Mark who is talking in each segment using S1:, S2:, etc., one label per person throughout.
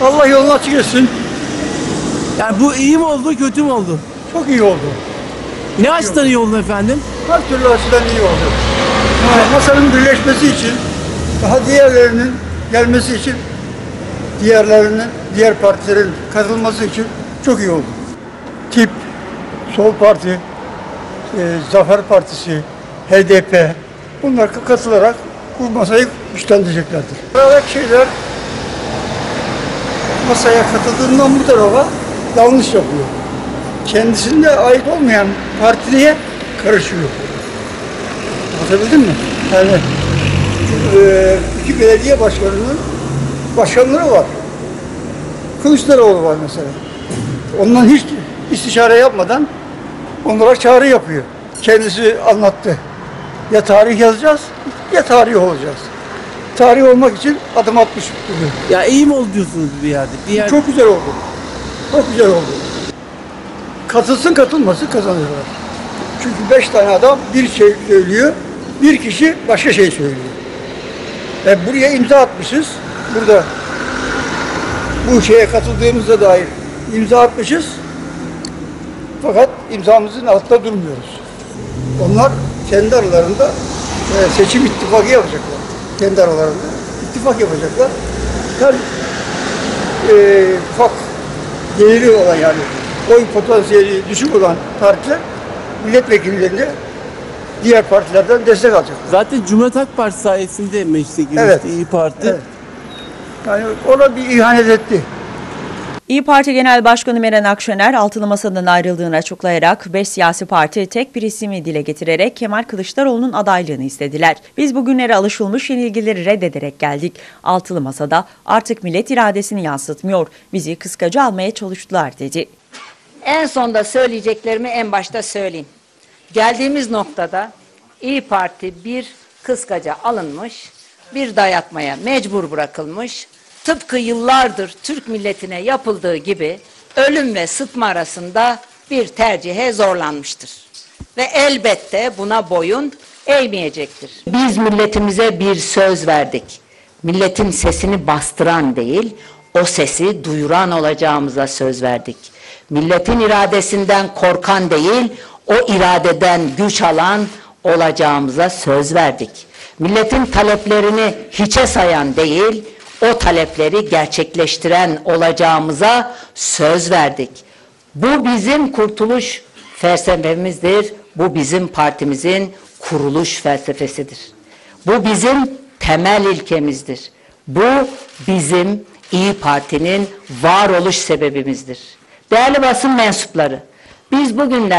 S1: Allah yolunu açık etsin.
S2: Yani bu iyi mi oldu, kötü mü oldu?
S1: Çok iyi oldu.
S2: Ne açıdan iyi oldu efendim?
S1: Her türlü açıdan iyi oldu. Masanın birleşmesi için, daha diğerlerinin gelmesi için, diğer partilerin katılması için çok iyi oldu. Tip, Sol Parti, Zafer Partisi, HDP, bunlar katılarak bu masayı güçlendireceklerdir. Buradaki şeyler masaya katıldığından bu tarafa yanlış yapıyor. Kendisine ait olmayan partiye karışıyor. Anlatabildim mi? Yani iki belediye başkanının başkanları var. Kılıçdaroğlu var mesela. Ondan hiç istişare yapmadan onlara çağrı yapıyor. Kendisi anlattı. Ya tarih yazacağız ya tarih olacağız. Tarih olmak için adım atmış bugün.
S2: Ya iyi mi oldu diyorsunuz bir yerde?
S1: Çok güzel oldu. Çok güzel oldu. Katılsın katılmasın kazanırlar. Çünkü 5 tane adam bir şey söylüyor, bir kişi başka şey söylüyor. Buraya imza atmışız. Burada bu şeye katıldığımıza dair imza atmışız. Fakat imzamızın altında durmuyoruz. Onlar kendi aralarında seçim ittifakı yapacaklar. Kendi aralarında ittifak yapacaklar. Her ufak geliri olan yani oy potansiyeli düşük olan partiler milletvekillerine diğer partilerden destek alacak.
S2: Zaten Cumhuriyet Halk Partisi sayesinde meclise girmişti
S1: Evet.
S2: İYİ Parti.
S1: Evet. Yani ona bir ihanet etti.
S3: İYİ Parti Genel Başkanı Meral Akşener altılı masadan ayrıldığını açıklayarak 5 siyasi parti tek bir ismi dile getirerek Kemal Kılıçdaroğlu'nun adaylığını istediler. Biz bugünlere alışılmış yenilgileri reddederek geldik. Altılı masada artık millet iradesini yansıtmıyor. Bizi kıskaca almaya çalıştılar dedi.
S4: En sonda söyleyeceklerimi en başta söyleyeyim. Geldiğimiz noktada İYİ Parti bir kıskaca alınmış, bir dayatmaya mecbur bırakılmış, tıpkı yıllardır Türk milletine yapıldığı gibi ölüm ve sıtma arasında bir tercihe zorlanmıştır. Ve elbette buna boyun eğmeyecektir. Biz milletimize bir söz verdik. Milletin sesini bastıran değil, o sesi duyuran olacağımıza söz verdik. Milletin iradesinden korkan değil, o iradeden güç alan olacağımıza söz verdik. Milletin taleplerini hiçe sayan değil, o talepleri gerçekleştiren olacağımıza söz verdik. Bu bizim kurtuluş felsefemizdir, bu bizim partimizin kuruluş felsefesidir. Bu bizim temel ilkemizdir. Bu bizim İYİ Parti'nin varoluş sebebimizdir. Değerli basın mensupları, biz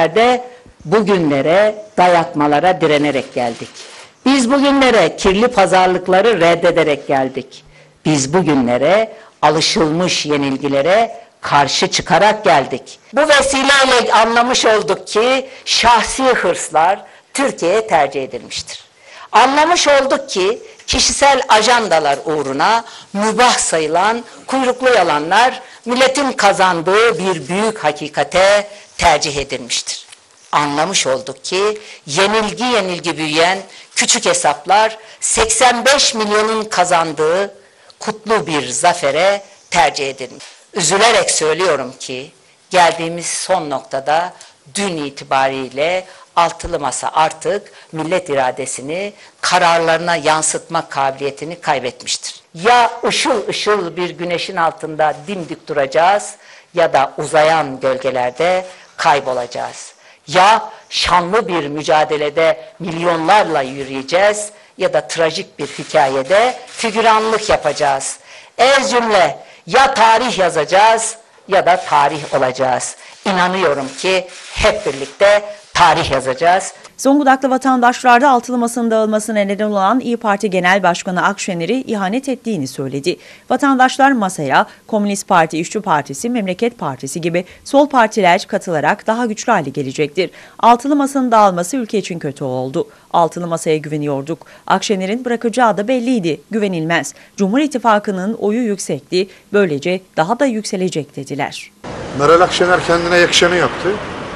S4: bugünlere dayatmalara direnerek geldik. Biz bugünlere kirli pazarlıkları reddederek geldik. Biz bugünlere alışılmış yenilgilere karşı çıkarak geldik. Bu vesileyle anlamış olduk ki şahsi hırslar Türkiye'ye tercih edilmiştir. Anlamış olduk ki kişisel ajandalar uğruna mübah sayılan kuyruklu yalanlar milletin kazandığı bir büyük hakikate tercih edilmiştir. Anlamış olduk ki yenilgi büyüyen küçük hesaplar 85 milyonun kazandığı kutlu bir zafere tercih edilmiş. Üzülerek söylüyorum ki geldiğimiz son noktada dün itibariyle altılı masa artık millet iradesini kararlarına yansıtma kabiliyetini kaybetmiştir. Ya ışıl ışıl bir güneşin altında dimdik duracağız ya da uzayan gölgelerde kaybolacağız. Ya şanlı bir mücadelede milyonlarla yürüyeceğiz ya da trajik bir hikayede figüranlık yapacağız. Ez cümle ya tarih yazacağız ya da tarih olacağız. İnanıyorum ki hep birlikte tarih yazacağız.
S3: Zonguldaklı vatandaşlarda altılı masanın dağılmasına neden olan İYİ Parti Genel Başkanı Akşener'i ihanet ettiğini söyledi. Vatandaşlar masaya Komünist Parti, İşçi Partisi, Memleket Partisi gibi sol partiler katılarak daha güçlü hale gelecektir. Altılı masanın dağılması ülke için kötü oldu. Altılı masaya güveniyorduk. Akşener'in bırakacağı da belliydi. Güvenilmez. Cumhur İttifakı'nın oyu yüksekti. Böylece daha da yükselecek dediler.
S5: Meral Akşener kendine yakışanı yaptı.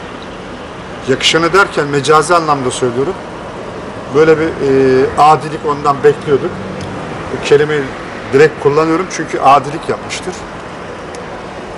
S5: Yakışanı derken mecazi anlamda söylüyorum. Böyle bir adilik ondan bekliyorduk. Bu kelimeyi direkt kullanıyorum çünkü adilik yapmıştır.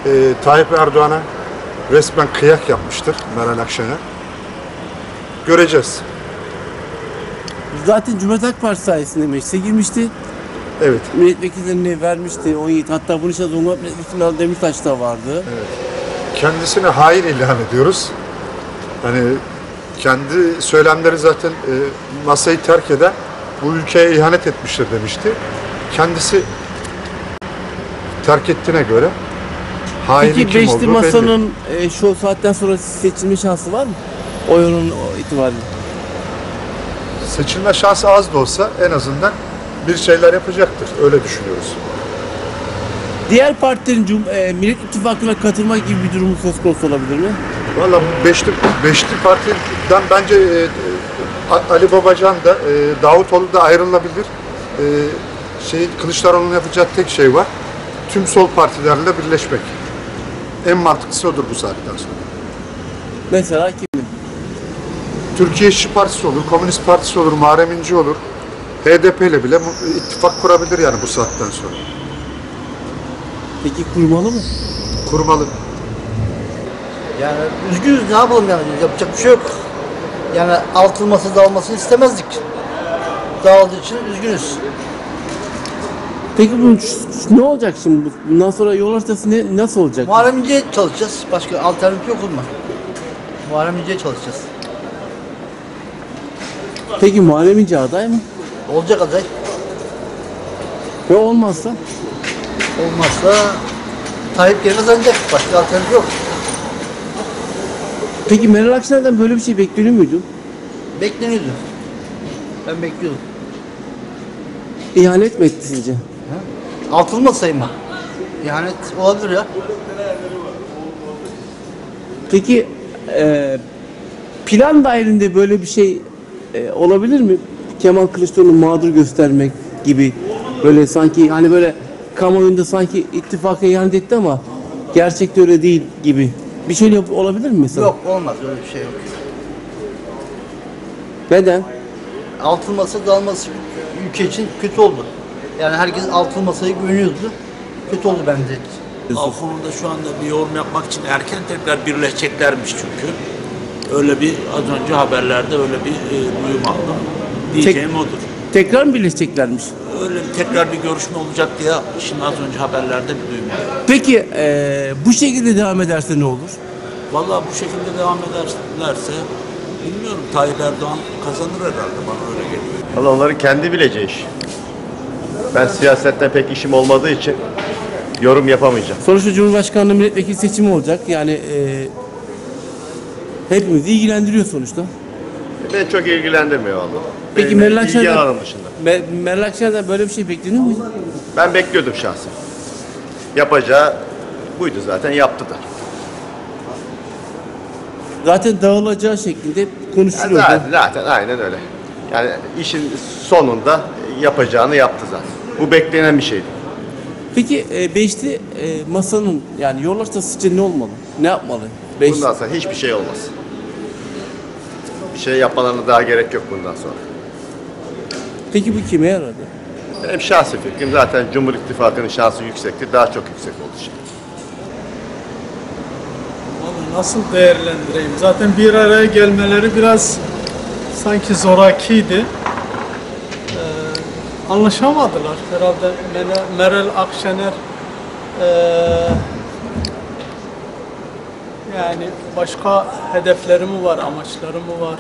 S5: Tayyip Erdoğan'a resmen kıyak yapmıştır Meral Akşener. Göreceğiz.
S2: Zaten Cumhuriyet Halk Partisi sayesinde meclise girmişti.
S5: Evet.
S2: Milletvekillerine vermişti 17. Hatta bunun içinde Zonguldak Milletvekili Ali Demirtaş da vardı.
S5: Kendisine hain ilan ediyoruz. Hani kendi söylemleri zaten masayı terk eden bu ülkeye ihanet etmiştir demişti. Kendisi terk ettiğine göre haini
S2: Peki
S5: kim
S2: Beşli
S5: olduğu belli.
S2: Masa'nın şu saatten sonra seçilme şansı var mı? Oy oranı itibariyle.
S5: Seçilme şansı az da olsa en azından bir şeyler yapacaktır. Öyle düşünüyoruz.
S2: Diğer partilerin Millet İttifakı'na katılmak gibi bir durumu söz konusu olabilir mi?
S5: Valla beşli partiden bence Ali Babacan da Davutoğlu da ayrılabilir. Kılıçdaroğlu'nun yapacağı tek şey var. Tüm sol partilerle birleşmek. En mantıklısı odur bu saatten sonra.
S2: Mesela kimin?
S5: Türkiye İşçi Partisi olur, Komünist Partisi olur, Muharrem İnce olur. HDP ile bile ittifak kurabilir yani bu saatten sonra.
S2: Peki kurmalı mı?
S5: Kurmalı.
S6: Yani üzgünüz, ne yapalım yani, yapacak bir şey yok. Yani altın masa dağılmasını istemezdik. Dağıldığı için üzgünüz.
S2: Peki ne olacak şimdi? Bundan sonra yol haritası nasıl olacak?
S6: Muharrem İnce'ye çalışacağız. Başka alternatif yok bunlar. Muharrem İnce'ye çalışacağız.
S2: Peki Muharrem İnce aday mı?
S6: Olacak aday.
S2: Ve olmazsa?
S6: Olmazsa Tayyip geri kazanacak. Başka alternatif yok.
S2: Peki Meral Akşener'den böyle bir şey bekleniyor muydu?
S6: Bekleniyordu. Ben bekliyordum.
S2: İhanet mi etti sizce?
S6: Altın masayı mı? İhanet olabilir ya.
S2: Peki plan dahilinde böyle bir şey olabilir mi? Kemal Kılıçdaroğlu'nu mağdur göstermek gibi, böyle sanki hani böyle kamuoyunda sanki ittifaka ihanet etti ama gerçekte öyle değil gibi bir şey olabilir mi mesela?
S6: Yok, olmaz, öyle bir şey yok.
S2: Neden?
S6: Altın masa dağılması ülke için kötü oldu. Yani herkes altın masaya güveniyordu. Kötü oldu bence.
S7: Konuda şu anda bir yorum yapmak için erken, tekrar birleşeceklermiş çünkü. Öyle bir az önce haberlerde öyle bir duyum aldım. Diyeceğim odur.
S2: Tekrar mı birleşeceklermiş?
S7: Öyle tekrar bir görüşme olacak diye şimdi az önce haberlerde bir duyum aldım.
S2: Peki bu şekilde devam ederse ne olur?
S7: Vallahi bu şekilde devam ederlerse bilmiyorum, Tayyip Erdoğan kazanır herhalde, bana öyle geliyor.
S8: Valla onların kendi bileceği iş. Ben siyasetten pek işim olmadığı için yorum yapamayacağım.
S2: Sonuçta Cumhurbaşkanlığı milletvekili seçimi olacak. Yani hepimizi ilgilendiriyor sonuçta.
S8: Beni çok ilgilendirmiyor valla.
S2: Peki
S8: Benim
S2: Meral
S8: ilgi
S2: Akşener'den,
S8: alanım dışında.
S2: Meral Akşener'den böyle bir şey bekleniyor muydu?
S8: Ben bekliyordum şahsen. Yapacağı buydu zaten, yaptı da.
S2: Zaten dağılacağı şeklinde konuşuluyordu.
S8: Zaten aynen öyle. Yani işin sonunda yapacağını yaptı zaten. Bu beklenen bir şeydi.
S2: Peki beşli masanın yani yol haritası sizce ne olmalı? Ne yapmalı?
S8: Bundan sonra hiçbir şey olmaz. Bir şey yapmalarına daha gerek yok bundan sonra.
S2: Peki bu kime yaradı?
S8: Benim şahsi fikrim zaten Cumhur İttifakı'nın şansı yüksekti. Daha çok yüksek oldu şimdi.
S9: Vallahi nasıl değerlendireyim? Zaten bir araya gelmeleri biraz sanki zorakiydi. Anlaşamadılar. Herhalde Meral Akşener yani başka hedefleri mi var, amaçları mı var?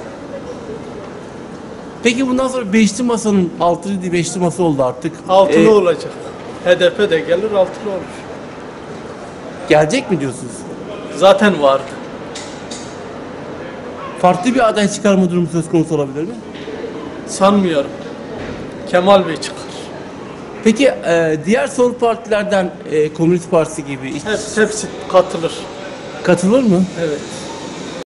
S2: Peki bundan sonra beşli masanın altılı değil beşli masa oldu artık.
S9: Altılı olacak. HDP de gelir, altılı olur.
S2: Gelecek mi diyorsunuz?
S9: Zaten vardı.
S2: Farklı bir aday çıkarma durumu söz konusu olabilir mi?
S9: Sanmıyorum. Kemal Bey çıkar.
S2: Peki diğer sol partilerden Komünist Partisi gibi
S9: Hepsi katılır.
S2: katılır mı?
S9: Evet.